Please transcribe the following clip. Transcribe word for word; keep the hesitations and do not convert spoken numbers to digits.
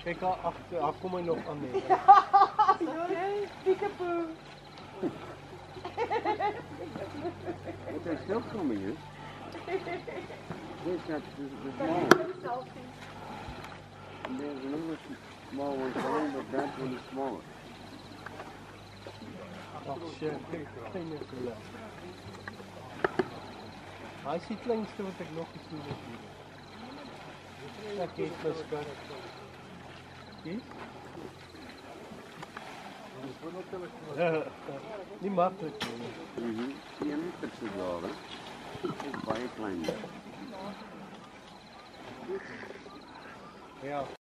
Kijk, ach, ach, kom maar nog aan mee. Peekaboo. But they're still coming in. There's that, the, the small one. And there's another small one coming, but that one is smaller. Ach, shit, geen enkele. Hij is die kleinste wat ik nog gezien heb hier. Dat is plus kan. Zie? Niet makkelijk. Mhm. Die hebben niet zo daar, hè. Dat is baie klein. Ja.